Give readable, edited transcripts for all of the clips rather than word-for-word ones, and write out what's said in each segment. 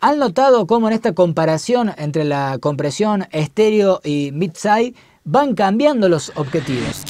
¿Han notado cómo en esta comparación entre la compresión estéreo y mid-side van cambiando los objetivos?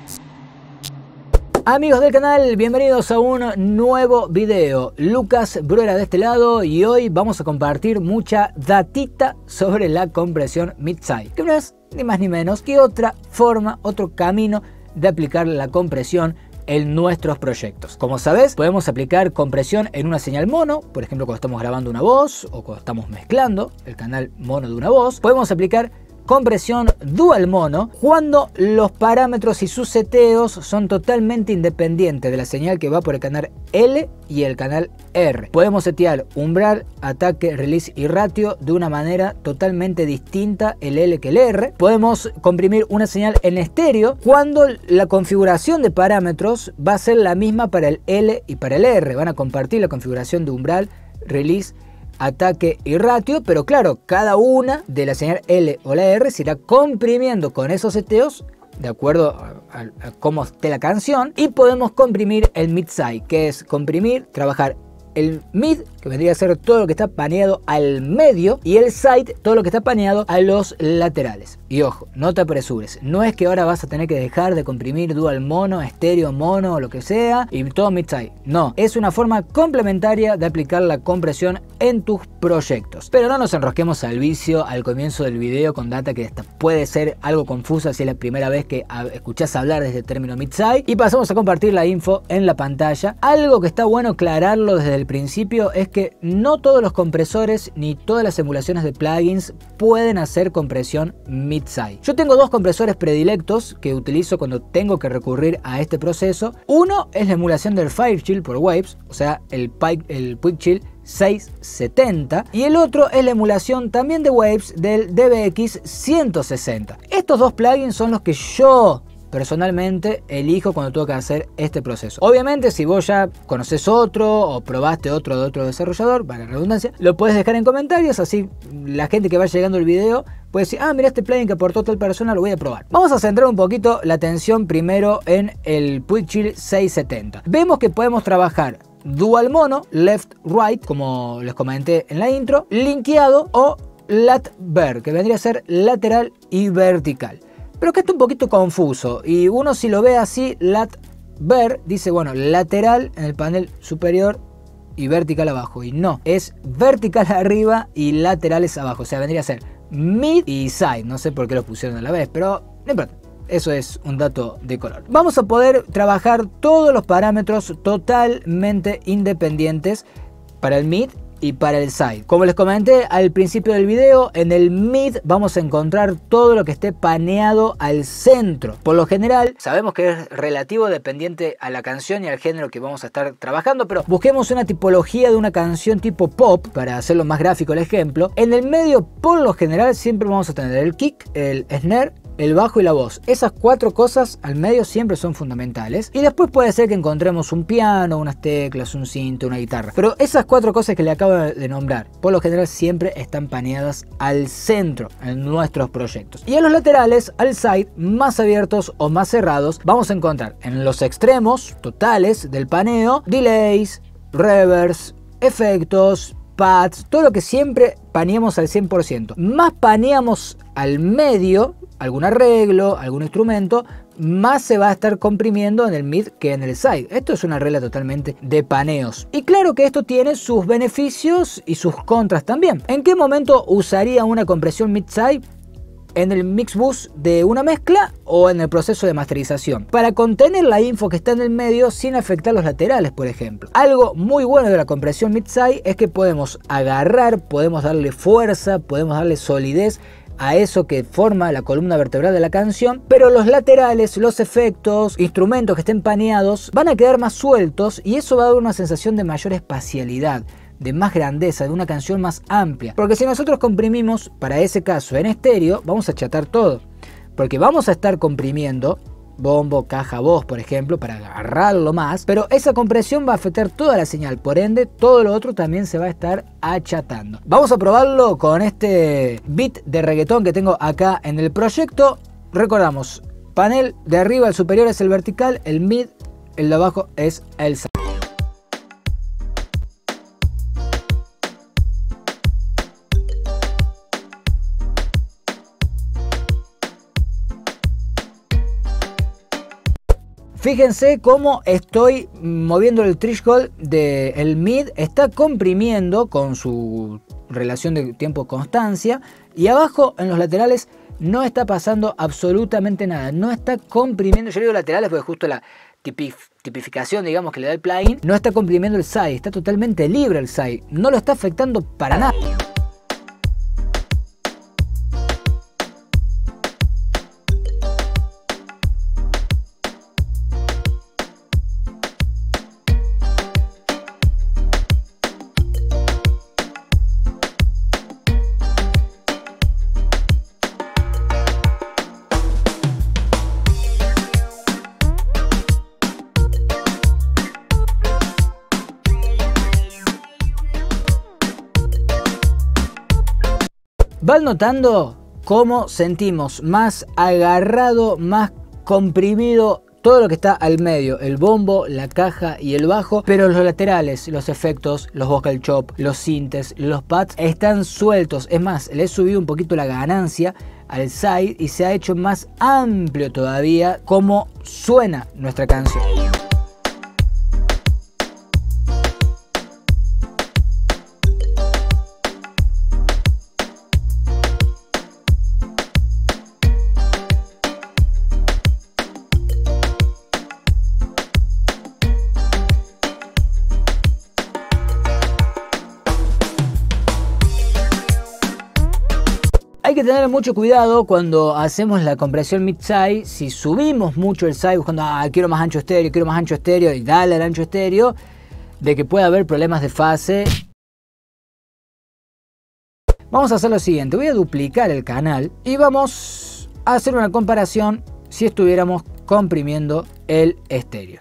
Amigos del canal, bienvenidos a un nuevo video. Lucas Bruera de este lado y hoy vamos a compartir mucha datita sobre la compresión mid-side, que no es ni más ni menos que otra forma, otro camino de aplicar la compresión en nuestros proyectos. Como sabes, podemos aplicar compresión en una señal mono, por ejemplo cuando estamos grabando una voz o cuando estamos mezclando el canal mono de una voz. Podemos aplicar compresión dual mono cuando los parámetros y sus seteos son totalmente independientes de la señal que va por el canal L y el canal R. Podemos setear umbral, ataque, release y ratio de una manera totalmente distinta el L que el R. Podemos comprimir una señal en estéreo cuando la configuración de parámetros va a ser la misma para el L y para el R. Van a compartir la configuración de umbral, release, ataque y ratio, pero claro, cada una de la señal L o la R se irá comprimiendo con esos seteos de acuerdo a cómo esté la canción, y podemos comprimir el mid-side, que es comprimir, trabajar el mid, que vendría a ser todo lo que está paneado al medio, y el side, todo lo que está paneado a los laterales. Y ojo, no te apresures, no es que ahora vas a tener que dejar de comprimir dual mono, estéreo mono o lo que sea y todo mid-side. No, es una forma complementaria de aplicar la compresión en tus proyectos. Pero no nos enrosquemos al vicio al comienzo del video con data que puede ser algo confusa si es la primera vez que escuchás hablar de este término mid-side, y pasamos a compartir la info en la pantalla. Algo que está bueno aclararlo desde el principio es que no todos los compresores ni todas las emulaciones de plugins pueden hacer compresión mid-side. Yo tengo dos compresores predilectos que utilizo cuando tengo que recurrir a este proceso. Uno es la emulación del Firechill por Waves, o sea el Quickchill 670, y el otro es la emulación también de Waves del DBX 160. Estos dos plugins son los que yo personalmente elijo cuando tengo que hacer este proceso. Obviamente si vos ya conoces otro o probaste otro de otro desarrollador, para la redundancia, lo puedes dejar en comentarios, así la gente que va llegando el video puede decir, ah, mira este plugin que aportó tal persona, lo voy a probar. Vamos a centrar un poquito la atención primero en el Quickchill 670. Vemos que podemos trabajar dual mono, left right, como les comenté en la intro, linkeado o lat-ver, que vendría a ser lateral y vertical. Pero que está un poquito confuso, y uno si lo ve así, lat-ver, dice bueno, lateral en el panel superior y vertical abajo, y no, es vertical arriba y laterales abajo, o sea vendría a ser mid y side. No sé por qué lo pusieron a la vez, pero no importa. Eso es un dato de color. Vamos a poder trabajar todos los parámetros totalmente independientes para el mid y para el side. Como les comenté al principio del video, en el mid vamos a encontrar todo lo que esté paneado al centro. Por lo general, sabemos que es relativo dependiente a la canción y al género que vamos a estar trabajando, pero busquemos una tipología de una canción tipo pop, para hacerlo más gráfico el ejemplo. En el medio, por lo general, siempre vamos a tener el kick, el snare, el bajo y la voz. Esas cuatro cosas al medio siempre son fundamentales, y después puede ser que encontremos un piano, unas teclas, un cinto, una guitarra, pero esas cuatro cosas que le acabo de nombrar por lo general siempre están paneadas al centro en nuestros proyectos. Y en los laterales, al side, más abiertos o más cerrados, vamos a encontrar en los extremos totales del paneo delays, reverbs, efectos, pads, todo lo que siempre paneamos al 100%. Más paneamos al medio, algún arreglo, algún instrumento, más se va a estar comprimiendo en el mid que en el side. Esto es una regla totalmente de paneos. Y claro que esto tiene sus beneficios y sus contras también. ¿En qué momento usaría una compresión mid-side? En el mix bus de una mezcla o en el proceso de masterización, para contener la info que está en el medio sin afectar los laterales, por ejemplo. Algo muy bueno de la compresión mid-side es que podemos agarrar, podemos darle fuerza, podemos darle solidez a eso que forma la columna vertebral de la canción, pero los laterales, los efectos, instrumentos que estén paneados van a quedar más sueltos, y eso va a dar una sensación de mayor espacialidad, de más grandeza, de una canción más amplia. Porque si nosotros comprimimos, para ese caso en estéreo, vamos a achatar todo, porque vamos a estar comprimiendo bombo, caja, voz, por ejemplo, para agarrarlo más, pero esa compresión va a afectar toda la señal, por ende todo lo otro también se va a estar achatando. Vamos a probarlo con este beat de reggaetón que tengo acá en el proyecto. Recordamos, panel de arriba, el superior es el vertical, el mid, el de abajo es el side. Fíjense cómo estoy moviendo el threshold del mid, está comprimiendo con su relación de tiempo-constancia, y abajo en los laterales no está pasando absolutamente nada, no está comprimiendo. Yo digo laterales porque justo la tipificación, digamos, que le da el plugin, no está comprimiendo el side, está totalmente libre el side, no lo está afectando para nada. Van notando cómo sentimos más agarrado, más comprimido todo lo que está al medio, el bombo, la caja y el bajo, pero los laterales, los efectos, los vocal chop, los sintes, los pads están sueltos. Es más, le he subido un poquito la ganancia al side y se ha hecho más amplio todavía cómo suena nuestra canción. Hay que tener mucho cuidado cuando hacemos la compresión mid-side. Si subimos mucho el side buscando, quiero más ancho estéreo y dale al ancho estéreo, de que pueda haber problemas de fase. Vamos a hacer lo siguiente, voy a duplicar el canal y vamos a hacer una comparación si estuviéramos comprimiendo el estéreo.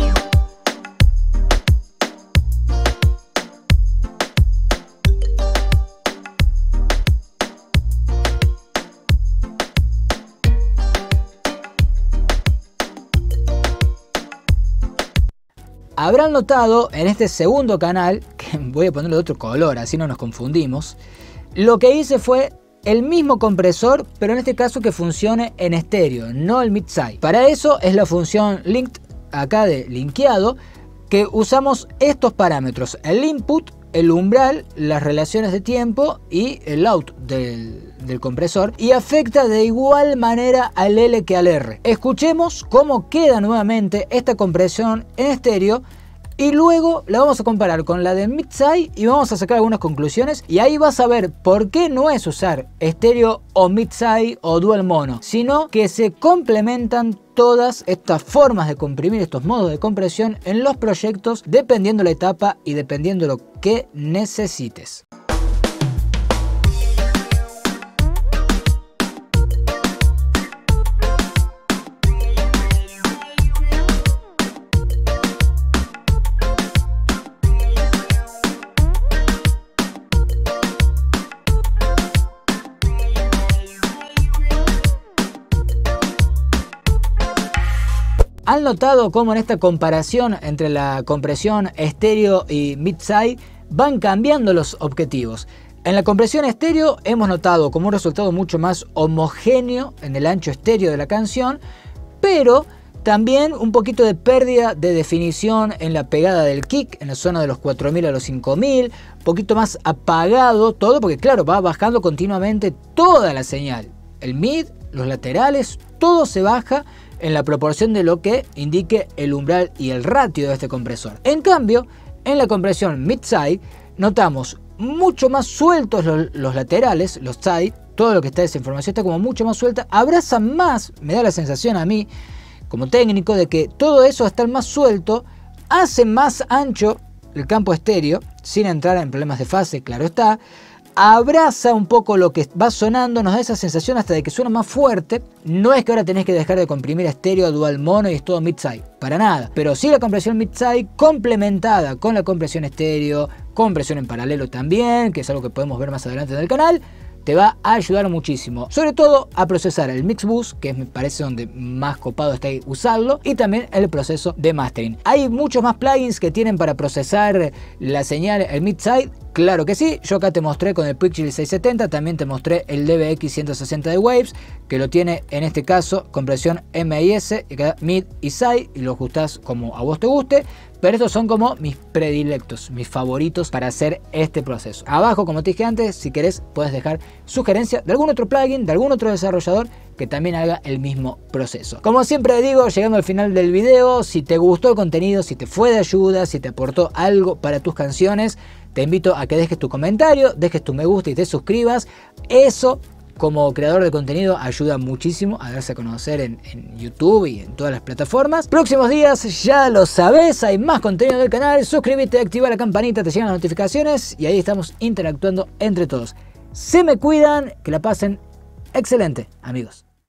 Habrán notado en este segundo canal, que voy a ponerlo de otro color, así no nos confundimos, lo que hice fue el mismo compresor, pero en este caso que funcione en estéreo, no el mid-side. Para eso es la función linked, acá de linkeado, que usamos estos parámetros, el input, el umbral, las relaciones de tiempo y el out del compresor, y afecta de igual manera al L que al R. Escuchemos cómo queda nuevamente esta compresión en estéreo y luego la vamos a comparar con la del mid-side y vamos a sacar algunas conclusiones, y ahí vas a ver por qué no es usar estéreo o mid-side o dual mono, sino que se complementan todas estas formas de comprimir, estos modos de compresión en los proyectos dependiendo la etapa y dependiendo lo que necesites. ¿Han notado cómo en esta comparación entre la compresión estéreo y mid-side van cambiando los objetivos? En la compresión estéreo hemos notado como un resultado mucho más homogéneo en el ancho estéreo de la canción, pero también un poquito de pérdida de definición en la pegada del kick, en la zona de los 4000 a los 5000, un poquito más apagado todo, porque claro, va bajando continuamente toda la señal. El mid, los laterales, todo se baja en la proporción de lo que indique el umbral y el ratio de este compresor. En cambio, en la compresión mid-side notamos mucho más sueltos los laterales, los side, todo lo que está esa información está como mucho más suelta, abraza más, me da la sensación a mí como técnico de que todo eso está más suelto, hace más ancho el campo estéreo, sin entrar en problemas de fase, claro está, abraza un poco lo que va sonando, nos da esa sensación hasta de que suena más fuerte. No es que ahora tenés que dejar de comprimir estéreo, dual mono y es todo mid-side, para nada, pero sí la compresión mid-side complementada con la compresión estéreo, compresión en paralelo también, que es algo que podemos ver más adelante en el canal, te va a ayudar muchísimo, sobre todo a procesar el mix bus, que me parece donde más copado está usarlo, y también el proceso de mastering. Hay muchos más plugins que tienen para procesar la señal, el mid-side, Claro que sí, yo acá te mostré con el Quickchill 670, también te mostré el DBX 160 de Waves, que lo tiene en este caso compresión MIS, mid y side, y lo ajustás como a vos te guste, pero estos son como mis predilectos, mis favoritos para hacer este proceso. Abajo, como te dije antes, si querés puedes dejar sugerencia de algún otro plugin, de algún otro desarrollador que también haga el mismo proceso. Como siempre digo, llegando al final del video, si te gustó el contenido, si te fue de ayuda, si te aportó algo para tus canciones, te invito a que dejes tu comentario, dejes tu me gusta y te suscribas. Eso, como creador de contenido, ayuda muchísimo a darse a conocer en YouTube y en todas las plataformas. Próximos días, ya lo sabes, hay más contenido del canal. Suscríbete, activa la campanita, te llegan las notificaciones y ahí estamos interactuando entre todos. Se me cuidan, que la pasen excelente, amigos.